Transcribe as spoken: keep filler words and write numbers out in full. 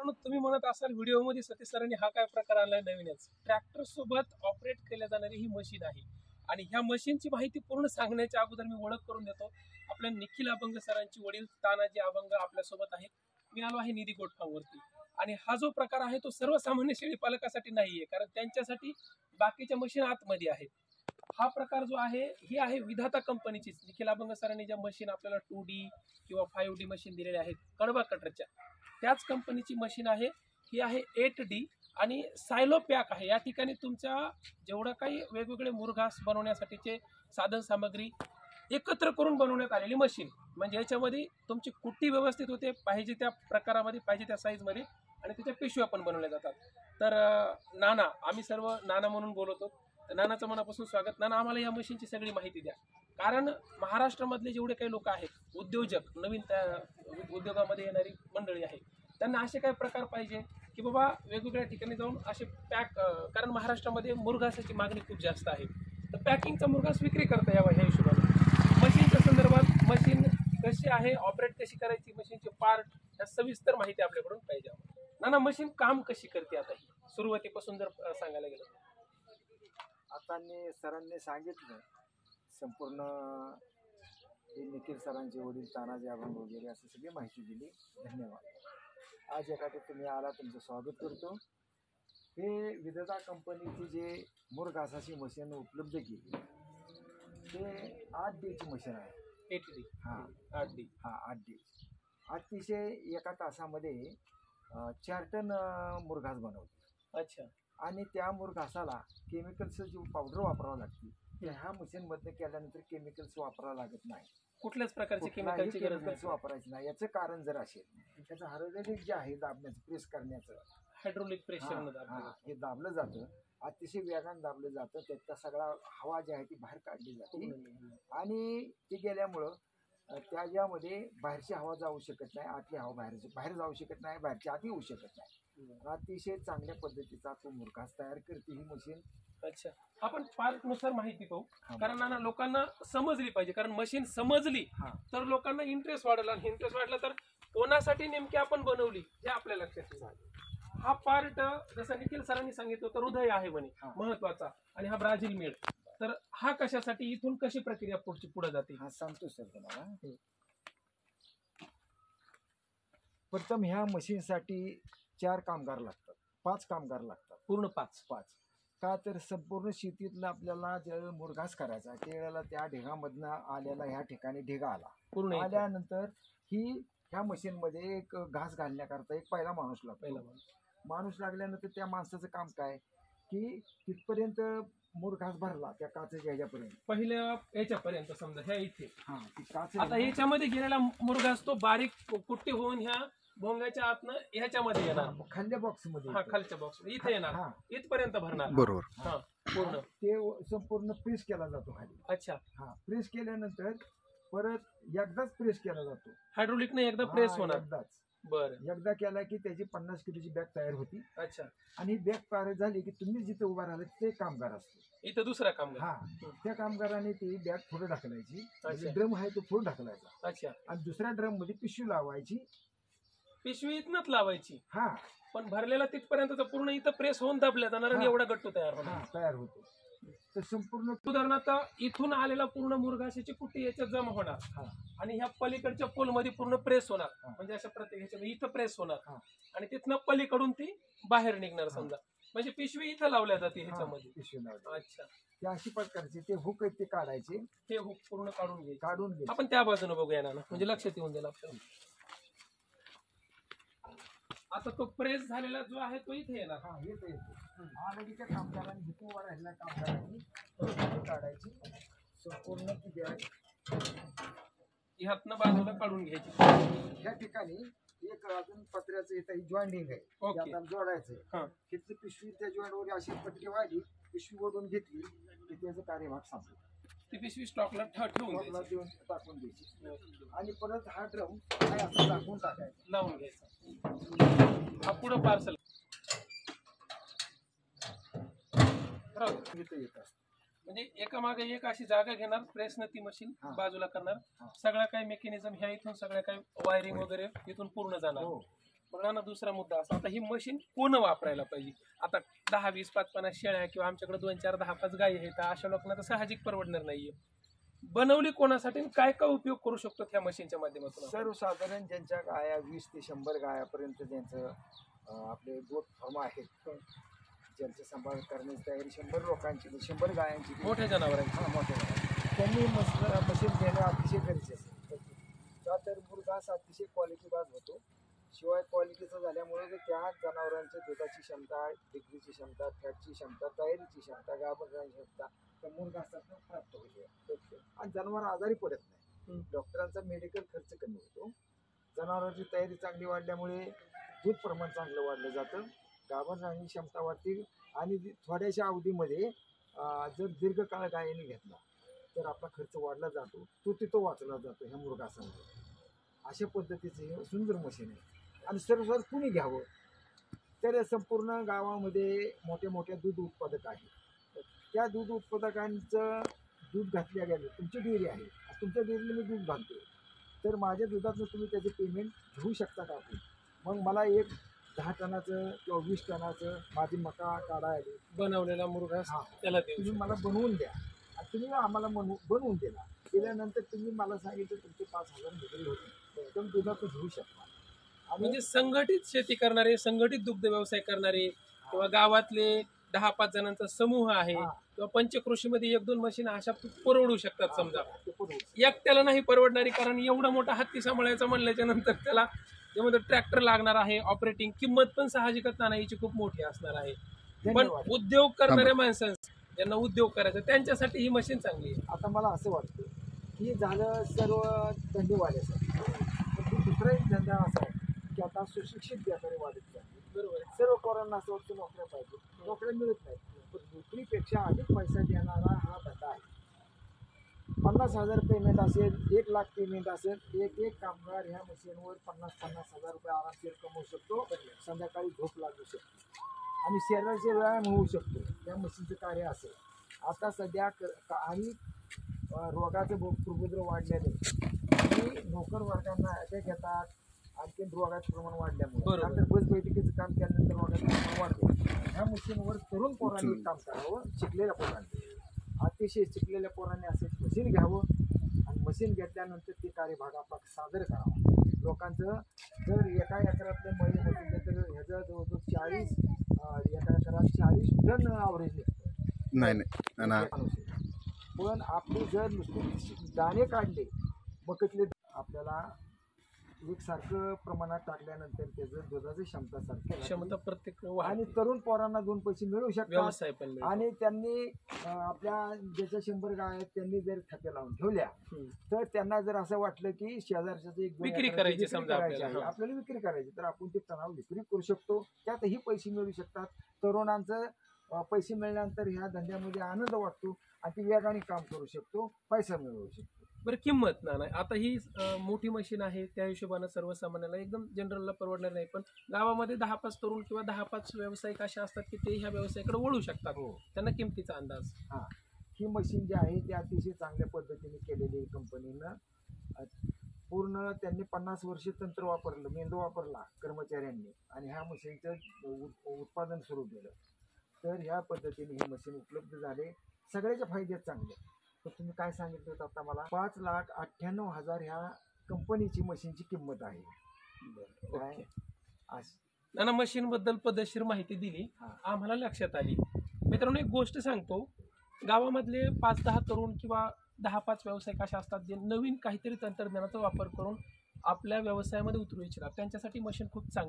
मित्रांनो, तुम्ही म्हणत असाल व्हिडिओमध्ये सतीश सरांनी हा काय प्रकार आलाय नवीनच. ट्रॅक्टर सोबत ऑपरेट केल्या जाणारी ही मशीन आहे आणि ह्या मशीनची माहिती पूर्ण सांगण्याच्या अगोदर मी ओळख करून देतो. आपल्या निखिल अभंग सरांची वडील तानाजी अभंग आपल्या सोबत आहेत. मी आलो आहे निधी गोट फार्मवरती आणि हा जो प्रकार आहे तो सर्वसामान्य शेळी पालकासाठी नाहीये, कारण त्यांच्यासाठी बाकीच्या मशीन आतमध्ये आहेत. हा प्रकार जो आहे ही आहे विधाता कंपनीचीच. निखिल अभंग सरांनी ज्या मशीन आपल्याला टू डी किंवा फाईव्ह डी मशीन दिलेल्या आहेत कडबा कटरच्या, त्याच कंपनीची मशीन आहे ही. आहे एट डी आणि सायलो पॅक आहे. या ठिकाणी तुमच्या जेवढं काही वेगवेगळे मुरघास बनवण्यासाठीचे साधन सामग्री एकत्र करून बनवण्यात आलेली मशीन. म्हणजे याच्यामध्ये तुमची कुट्टी व्यवस्थित होते, पाहिजे त्या प्रकारामध्ये, पाहिजे त्या साईजमध्ये, आणि त्याच्या पिशव्या पण बनवल्या जातात. तर नाना, आम्ही सर्व नाना म्हणून बोलवतो, तर नानाचं मनापासून स्वागत. नाना, आम्हाला या मशीनची सगळी माहिती द्या, कारण महाराष्ट्रामधले जेवढे काही लोक आहेत, उद्योजक, नवीन त्या उद्योगामध्ये येणारी मंडळी आहे, त्यांना असे काही प्रकार पाहिजे की बाबा वेगवेगळ्या ठिकाणी जाऊन असे पॅक, कारण महाराष्ट्रामध्ये मुरघासाची मागणी खूप जास्त आहे, तर पॅकिंगचा मुरघास विक्री करता यावा ह्या हिशोबाने. मशीनच्या संदर्भात मशीन कशी आहे, ऑपरेट कशी करायची, मशीनचे पार्ट, या सविस्तर माहिती आपल्याकडून पाहिजे. नाना, मशीन काम कशी करते आता ही सुरुवातीपासून जर सांगायला गेलं? आता सरांनी सांगितलं संपूर्ण, निखिल सरांचे वडील तानाजी अभंग वगैरे असं सगळी माहिती दिली. धन्यवाद. आज एखादे तुम्ही आला, तुमचं स्वागत करतो. हे विधाता कंपनीची जे मुरघासाची मशीन उपलब्ध केली ते आठ डीची मशीन आहे. एट डी हां आठ डी हां आठ डी अतिशय एका तासामध्ये चार टन मुरघास बनवते. अच्छा. आणि त्या मुरघासाला केमिकल्सची जी पावडर वापरावं लागते, ह्या मशीनमधनं केल्यानंतर केमिकल्स वापरावं लागत नाही. कुठल्याच प्रकारचे केमिकलची गरज नाही, वापरायची नाही. याचं कारण जर असेल, त्याचं हायड्रोलिक जे आहे दाबण्याचं, प्रेस करण्याचं, हायड्रोलिक प्रेशर हे दाबलं जातं, अतिशय वेगानं दाबलं जातं. त्याचा सगळा हवा जी आहे ती बाहेर काढली जाते आणि ती गेल्यामुळं त्याच्यामध्ये बाहेरची हवा जाऊ शकत नाही, आतली हवा बाहेर बाहेर जाऊ शकत नाही, बाहेरची आत येऊ शकत नाही. अतिशय चांगल्या पद्धतीचा तो मुरघास तयार करते ही मशीन. अच्छा, आपण पार्ट नुसार माहिती पाहू, कारण ना लोकांना समजली पाहिजे, कारण मशीन समजली तर लोकांना इंटरेस्ट वाढेल, आणि इंटरेस्ट वाढला तर कोणासाठी नेमकी आपण बनवली हे आपल्या लक्षात येईल. हा पार्ट जसं निखिल सरांनी सांगितलं तर हृदय आहे म्हणे महत्वाचा, आणि हा ब्राझील मेड. तर हा कशासाठी, इथून कशी प्रक्रिया पुढची पुढे जाते? हा सांगतो सर तुम्हाला. प्रथम ह्या मशीनसाठी चार कामगार लागतात, पाच कामगार लागतात, पूर्ण पाच पाच का तर संपूर्ण शेतीतला आपल्याला ज्यावेळेला मुरघास करायचा त्यावेळेला त्या ढेगामधनं आलेला ह्या ठिकाणी ढेगा आला, पूर्ण आल्यानंतर ही ह्या मशीनमध्ये एक घास घालण्याकरता एक पहिला माणूस लागतो. माणूस लागल्यानंतर त्या माणसाचं काम काय की तिथपर्यंत मुरघास भरला त्या काचेच्या ह्याच्यापर्यंत, पहिल्या याच्यापर्यंत समजा ह्या इथे, हा काच, आता ह्याच्यामध्ये गेलेला मुरघास तो बारीक कुट्टी होऊन ह्या भोंग्याच्या आतनं ह्याच्यामध्ये येणार, खालच्या बॉक्स मध्ये, हा खालच्या बॉक्स इथे येणार, इथपर्यंत भरणार. बरोबर. हा पूर्ण ते संपूर्ण प्रेस केला जातो खाली. अच्छा. हा प्रेस केल्यानंतर परत एकदाच प्रेस केला जातो, हायड्रोलिकने एकदा प्रेस होणार. एकदाच. बरं. एकदा केला की त्याची पन्नास किलोची बॅग तयार होती. अच्छा. आणि बॅग तयार झाली की तुम्ही जिथे उभा राहिले ते कामगार असतो, इथं दुसरा कामगार, हा त्या कामगाराने ती बॅग पुढे ढकलायची, ड्रम आहे तो पुढे ढकलायचा. अच्छा. आणि दुसऱ्या ड्रम मध्ये पिशवी लावायची, पिशवी इथनच लावायची, हा पण भरलेला तिथपर्यंत पूर्ण इथं प्रेस होऊन दाबल्या जाणार आणि एवढा गट्टू तयार होणार, तयार होतो. तर संपूर्ण उदाहरणार्थ इथून आलेला पूर्ण मुरघासाची कुट्टी याच्यात जमा होणार आणि ह्या पलीकडच्या पोल मध्ये पूर्ण प्रेस होणार, म्हणजे अशा प्रत्येक ह्याच्या इथं प्रेस होणार आणि तिथनं पलीकडून ती बाहेर निघणार. समजा म्हणजे पिशवी इथं लावल्या जाते ह्याच्यामध्ये, पिशवी लावली. अच्छा. ते अशी प्रकारचे ते हुक आहेत ते काढायचे, ते हुक पूर्ण काढून घ्यायचे, काढून घ्यायचे. आपण त्या बाजूने बघूया ना, म्हणजे लक्षात येऊन जाईल आपल्याला. आता तो प्रेस झालेला जो आहे तो इथे येणार, हा येतो येतो आलगीच्या कामगारांनी इथे उभा राहिलेल्या कामगारांनी काढायची संपूर्ण ती बॅग ह्यातनं बाजूला काढून घ्यायची. या ठिकाणी एक अजून पत्र्याचं इथं जॉईंटिंग आहे, आपल्याला जोडायचं. तिथली पिशवी त्या जॉईंट वर अशी पटकी वाढली, पिशवी ओढून घेतली की त्याचं कार्यभाग संपला. ती पिशवी स्टॉकला ठेवून देऊन टाकून द्यायची आणि परत हा ड्रम काय असं टाकून टाकायचा, लावून घ्यायचा. हा पुढं पार्सल येत असत, म्हणजे एका मागे एक अशी जागा घेणार, प्रेसनं ती मशीन बाजूला करणार, सगळं काही मेकॅनिझम ह्या इथून सगळ्या काही वायरिंग वगैरे इथून पूर्ण जाणार. बघा ना, दुसरा मुद्दा असा, आता ही मशीन कोण वापरायला पाहिजे? आता दहा वीस पाच पन्नास शेळ्या किंवा आमच्याकडे दोन चार दहा पाच गायी आहेत, तर अशा लोकांना तर साहजिक परवडणार नाहीये. बनवली कोणासाठी आणि काय काय उपयोग करू शकतो त्या मशीनच्या माध्यमातून? सर्वसाधारण ज्यांच्या गाया वीस ते शंभर गायापर्यंत ज्यांचं अं, आपले गोट फार्म आहेत, ज्यांचं सांभाळ करण्याची तयारी शंभर लोकांची शंभर गायांची मोठ्या जनावरांची. हां मोठ्या गाया, त्यांनी मस मशीन घेणं अतिशय गरजेचं आहे. का तर मुरघास अतिशय क्वालिटी बाज होतो. शिवाय क्वालिटीचं झाल्यामुळे त्या जनावरांच्या दुधाची क्षमता, डिग्रीची क्षमता, फॅटची क्षमता, तयारीची क्षमता, गाभणाची क्षमता त्या मुरघासातून प्राप्त होते आणि जनावर आजारी पडत नाही. डॉक्टरांचा मेडिकल खर्च कमी होतो. जनावरांची तयारी चांगली वाढल्यामुळे दूध प्रमाण चांगलं वाढलं जातं, गाभणाची क्षमता वाढते आणि थोड्याशा अवधीमध्ये जर दीर्घकाळ गायीने घेतला तर आपला खर्च वाढला जातो, तो तिथं वाचला जातो ह्या मुरघासामुळे. अशा पद्धतीचं हे सुंदर मशीन आहे आणि सर्वसाधारण कुणी घ्यावं. तर संपूर्ण गावामध्ये मोठ्या मोठ्या दूध उत्पादक आहेत. त्या दूध उत्पादकांचं दूध घातल्या गेलं, तुमची डेअरी आहे, तुमच्या डेअरीला मी दूध घालतो, तर माझ्या दुधातून तुम्ही त्याचे पेमेंट घेऊ शकता का? आपण मग मला एक दहा टनाचं किंवा वीस टनाचं माझी मका काढायला बनवलेला मुरघास हां त्याला देऊ तुम्ही शकतो. मला बनवून द्या. आणि तुम्ही आम्हाला बनवू बनवून दिला दिल्यानंतर तुम्ही मला सांगितलं तुमचे पाच हजार विक्री होते, एकदम दुधातून घेऊ शकता. आणि म्हणजे संघटित शेती करणारे, संघटित दुग्ध व्यवसाय करणारे किंवा गावातले दहा पाच जणांचा समूह आहे हां, किंवा पंचकृषीमध्ये एक दोन मशीन अशा परवडू शकतात. समजा ते पुढे एकट्याला नाही परवडणारी, कारण एवढा मोठा हत्ती सांभाळायचा म्हणल्याच्या नंतर त्याला त्यामध्ये ट्रॅक्टर लागणार आहे, ऑपरेटिंग किंमत पण साहजिकच नाण्याची खूप मोठी असणार आहे. पण धन्यवाद. उद्योग करणाऱ्या माणसांना, ज्यांना उद्योग करायचा, त्यांच्यासाठी ही मशीन चांगली आहे. आता मला असं वाटतं की झालं सर्व धंदेवाल्यासाठी, पण दुसरा एक धंदा असा आहे की आता सुशिक्षित व्यापारी वाढत आहे. बरोबर. सर्व पोरांना असं वाटतं नोकऱ्या पाहिजे, नोकऱ्या मिळत नाही, पण नोकरीपेक्षा अधिक पैसा देणारा हा धंदा आहे. पन्नास हजार पेमेंट असेल, एक लाख पेमेंट असेल, एक एक कामगार ह्या मशीनवर पन्नास पन्नास हजार रुपये आरामशीर कमवू शकतो. संध्याकाळी झोप लागू शकते आणि शरीराचे व्यायाम होऊ शकतो. या मशीनचं कार्य असेल. आता सध्या क आणि रोगाचे प्रबुद्र वाढल्याने आणि नोकर वर्गांना अटॅक येतात, आणखी रोगाचं प्रमाण वाढल्यामुळे, नंतर बस बैठकीचं काम केल्यानंतर रोगाचं प्रमाण वाढतं. ह्या मशीनवर तरुण पोरांनी काम करावं, शिकलेल्या पोरांनी, अतिशय शिकलेल्या पोरांनी असे मशीन घ्यावं आणि मशीन घेतल्यानंतर ते कार्यभाग आपला सादर करावा. लोकांचं जर एका एकरातले मळी म्हटले तर ह्याचं जवळजवळ चाळीस एका एकरात चाळीस टन ॲव्हरेज निघतं. नाही नाही पण आपले जर नुसते दाणे काढले मकतले, आपल्याला एकसारखं प्रमाणात टाकल्यानंतर त्याचं दुधाची क्षमता सारखी क्षमता प्रत्येक आणि तरुण पोरांना दोन पैसे मिळू शकतात. व्यवसाय पण आणि त्यांनी आपल्या ज्याच्या शंभर गाय आहेत त्यांनी जर थप्या लावून ठेवल्या तर त्यांना जर असं वाटलं की शेजारच्याच एक विक्री करायची, समजा आपल्याला आपल्याला विक्री करायची, तर आपण ते तणाव विक्री करू शकतो. त्यातही पैसे मिळू शकतात. तरुणांचं पैसे मिळाल्यानंतर ह्या धंद्यामध्ये आनंद वाटतो आणि ती वेगाने काम करू शकतो, पैसा मिळवू शकतो. बरं, किंमत ना नाही, आता ही मोठी मशीन आहे त्या हिशोबानं सर्वसामान्याला एकदम जनरलला परवडणार नाही, पण गावामध्ये दहा पाच तरुण किंवा दहा पाच व्यावसायिक असे असतात की ते ह्या व्यवसायाकडे वळू शकतात. हो, त्यांना किमतीचा अंदाज. हां, ही मशीन जी आहे ती अतिशय चांगल्या पद्धतीने केलेली कंपनीनं. पूर्ण त्यांनी पन्नास वर्ष तंत्र वापरलं, मेंदू वापरला कर्मचाऱ्यांनी आणि ह्या मशीनचं उत्पादन सुरू केलं. तर ह्या पद्धतीने ही मशीन उपलब्ध झाले. सगळ्याचे फायदे चांगले. तर तुम्ही काय सांगितलं होतं आता मला? पाच लाख अठ्ठ्याण्णव हजार ह्या कंपनीची मशीनची किंमत आहे. काय नाना मशीन बद्दल पद्धतशीर माहिती दिली, आम्हाला लक्षात आली. मित्रांनो, एक गोष्ट सांगतो, गावामधले पाच दहा तरुण किंवा दहा पाच व्यावसायिक असे असतात जे नवीन काहीतरी तंत्रज्ञानाचा वापर करून आपल्या व्यवसायामध्ये उतरू इच्छितात. त्यांच्यासाठी मशीन खूप चांगली